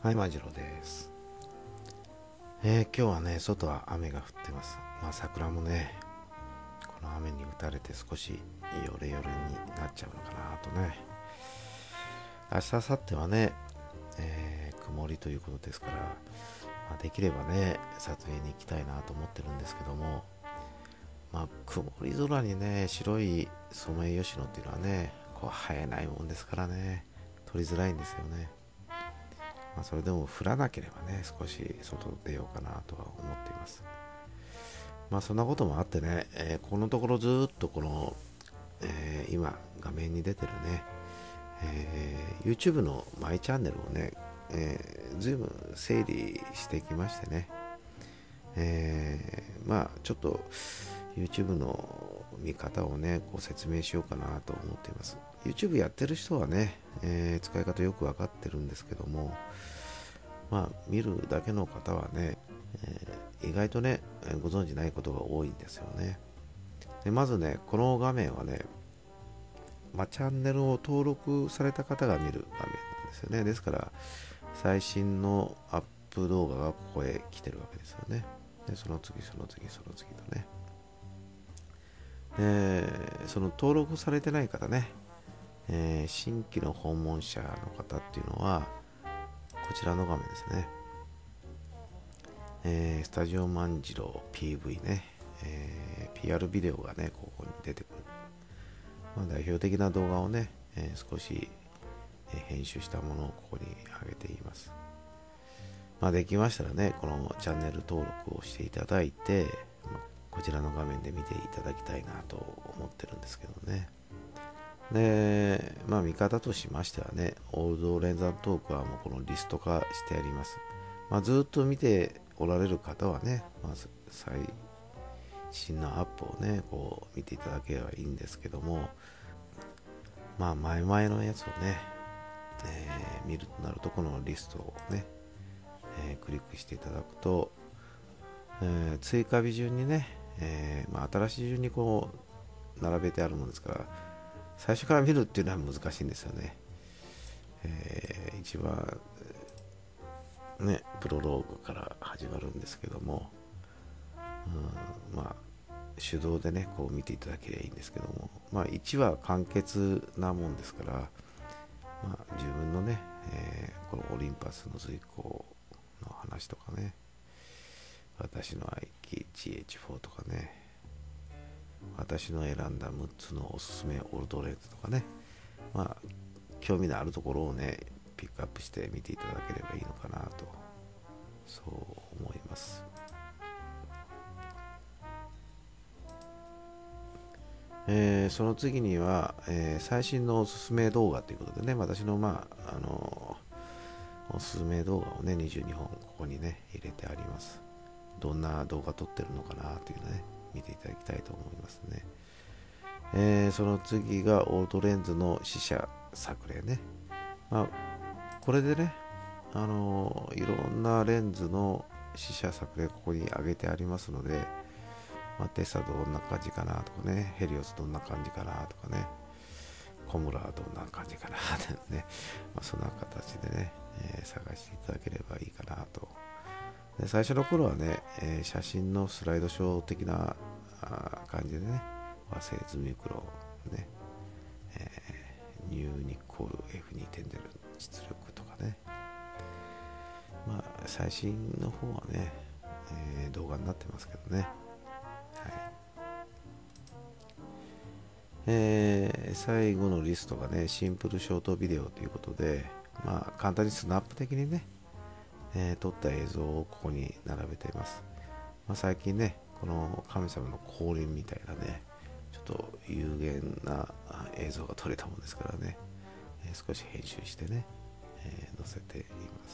はい、マジロです。今日はね、外は雨が降ってます。桜もね、この雨に打たれて少しヨレヨレになっちゃうのかなとね。明日、明後日はね、曇りということですから、できればね、撮影に行きたいなと思ってるんですけども、曇り空にね、白いソメイヨシノっていうのはね、こう生えないもんですからね、撮りづらいんですよね。それでも降らなければね、少し外出ようかなとは思っています。そんなこともあってね、このところずっとこの、今画面に出てるね、YouTube のマイチャンネルをね、随分整理してきましてね、ちょっと YouTube の見方をね、こう説明しようかなと思っています。YouTube やってる人はね、使い方よく分かってるんですけども、見るだけの方はね、意外とね、ご存知ないことが多いんですよね。でまずね、この画面はね、チャンネルを登録された方が見る画面なんですよね。ですから、最新のアップ動画がここへ来てるわけですよね。でその次、その次、その次とね。その登録されてない方ね、新規の訪問者の方っていうのは、こちらの画面ですね。スタジオ万次郎 PV ね、PR ビデオがね、ここに出てくる。代表的な動画をね、少し、編集したものをここに上げています。できましたらね、このチャンネル登録をしていただいて、こちらの画面で見ていただきたいなと思ってるんですけどね。で、見方としましてはね、オールド連山トークはもうこのリスト化してあります。ずっと見ておられる方はね、最新のアップをね、こう見ていただければいいんですけども、前々のやつをね、見るとなると、このリストをね、クリックしていただくと、追加日順にね、新しい順にこう並べてあるものですから、最初から見るっていうのは難しいんですよね。一番ね、プロローグから始まるんですけども、手動でね、こう見ていただければいいんですけども、1話完結なもんですから、自分のね、このオリンパスの随行の話とかね、私の愛機 GH4 とかね、私の選んだ6つのおすすめオールドレンズとかね、興味のあるところをね、ピックアップして見ていただければいいのかなと、そう思います。その次には、最新のおすすめ動画ということでね、私のおすすめ動画をね、22本ここにね、入れてあります。どんな動画撮ってるのかなというのね、見ていただきたいと思いますね。その次がオールドレンズの試写作例ね。これでね、いろんなレンズの試写作例ここに上げてありますので、テスタどんな感じかなとかね、ヘリオスどんな感じかなとかね、コムラはどんな感じかなってね、そんな形でね、探していただければいいかなと。で最初の頃はね、写真のスライドショー的な感じでね、和製ズミクロね、ニューニッコール F2.0 出力とかね、最新の方はね、動画になってますけどね。最後のリストがね、シンプルショートビデオということで、簡単にスナップ的にね、撮った映像をここに並べています。最近ね、この神様の降臨みたいなね、ちょっと有限な映像が撮れたもんですからね、少し編集してね、載せています。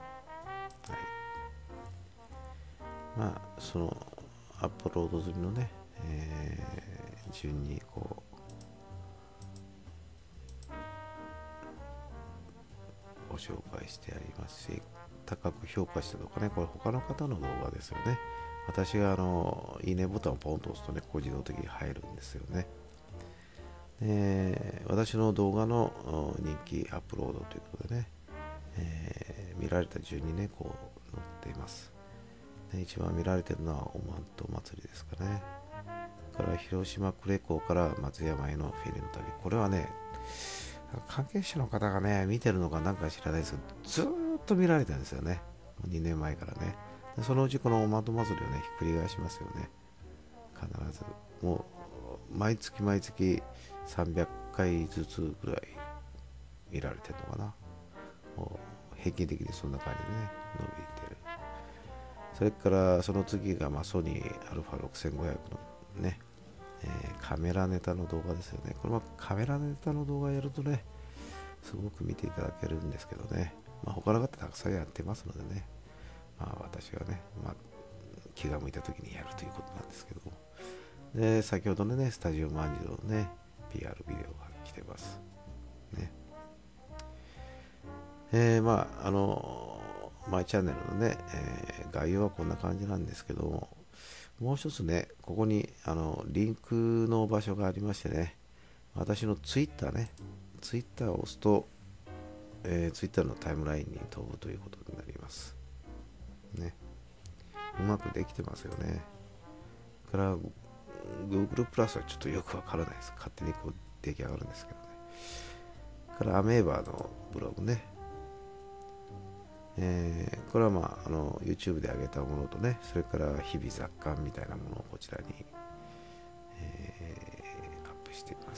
そのアップロード済みのね、順にこうご紹介してありますし、高く評価したとかね、これ他の方の動画ですよね。私がいいねボタンをポンと押すとね、こう自動的に入るんですよね。私の動画の人気アップロードということでね、 見られた順にね、こう載っています。で一番見られてるのはおまんと祭りですかね。から広島呉港から松山へのフェリーの旅。これはね、関係者の方がね、見てるのかなんか知らないですけど、ずーっと見られてるんですよね。2年前からね。でそのうちこのおまんと祭りをね、ひっくり返しますよね。必ず。もう、毎月毎月300回ずつぐらい見られてるのかな。もう平均的にそんな感じでね、伸びてる。それからその次がソニー α6500 のね、カメラネタの動画ですよね。これもカメラネタの動画やるとね、すごく見ていただけるんですけどね、他の方たくさんやってますのでね、私はね、気が向いた時にやるということなんですけども。で、先ほどのね、スタジオ万次郎のね、PR ビデオが来てます。ね。マイチャンネルのね、概要はこんな感じなんですけども、もう一つね、ここにリンクの場所がありましてね、私のツイッターね、ツイッターを押すと、ツイッターのタイムラインに飛ぶということになります。ね。うまくできてますよね。から、Google プラスはちょっとよくわからないです。勝手にこう出来上がるんですけどね。からアメーバーのブログね。これはYouTube で上げたものとね、それから日々雑感みたいなものをこちらに、アップしています。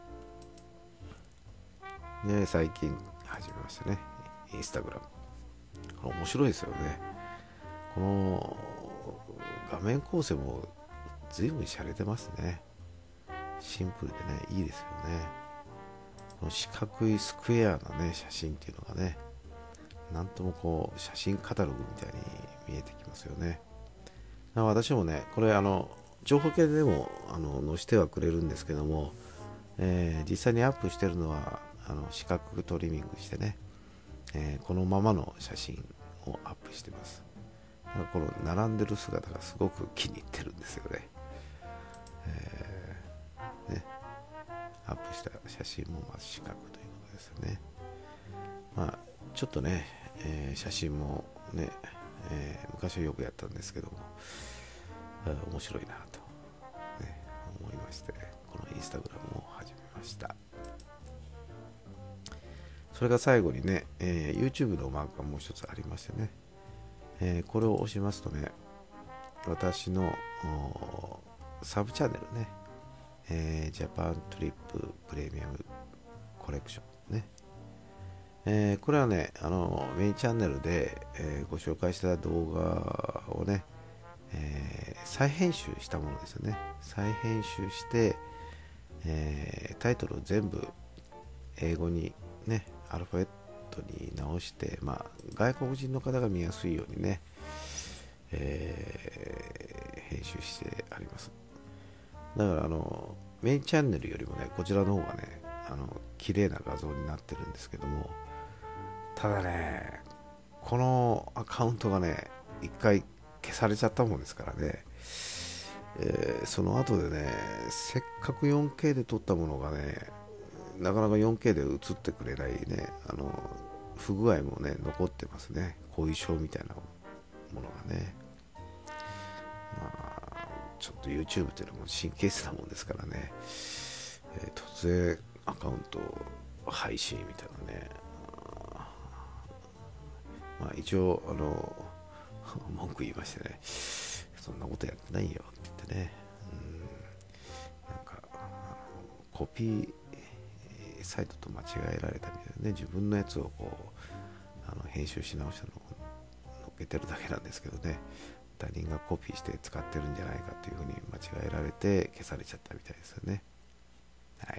で、最近始めましたね。インスタグラム。面白いですよね。この画面構成も随分洒落てますね。シンプルでね、いいですよね。この四角いスクエアなね、写真っていうのがね、なんともこう写真カタログみたいに見えてきますよね。私もね、これ情報系でも載せてはくれるんですけども、実際にアップしてるのは四角トリミングしてね、このままの写真をアップしてます。この並んでる姿がすごく気に入ってるんですよね。アップした写真も四角ということですよね。ちょっとね、写真もね、昔はよくやったんですけども、面白いなと、ね、思いまして、このインスタグラムを始めました。それが最後にね、YouTube のマークがもう一つありましてね、これを押しますとね、私のサブチャンネルね、ジャパントリッププレミアムコレクションね、これはね、メインチャンネルで、ご紹介した動画をね、再編集したものですよね。再編集して、タイトルを全部英語にね、アルファベットに直して、外国人の方が見やすいようにね、編集してあります。だからメインチャンネルよりもね、こちらの方がね、綺麗な画像になってるんですけども、ただね、このアカウントがね、一回消されちゃったもんですからね、その後でね、せっかく 4K で撮ったものがね、なかなか 4K で映ってくれないね、不具合もね、残ってますね。後遺症みたいなものがね。ちょっと YouTube っていうのも神経質なもんですからね、突然アカウント配信みたいなね、一応文句言いましてね、そんなことやってないよって言ってね、なんかコピーサイトと間違えられたみたいなね、自分のやつをこう編集し直したのを載っけてるだけなんですけどね、他人がコピーして使ってるんじゃないかというふうに間違えられて消されちゃったみたいですよね。はい。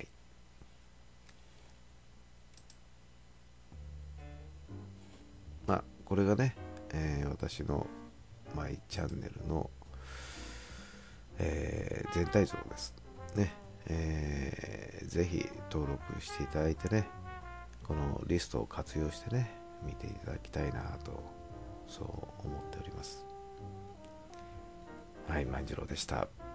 これがね、私のマイチャンネルの、全体像ですね。ぜひ登録していただいてね、このリストを活用してね、見ていただきたいなと、そう思っております。はい、万次郎でした。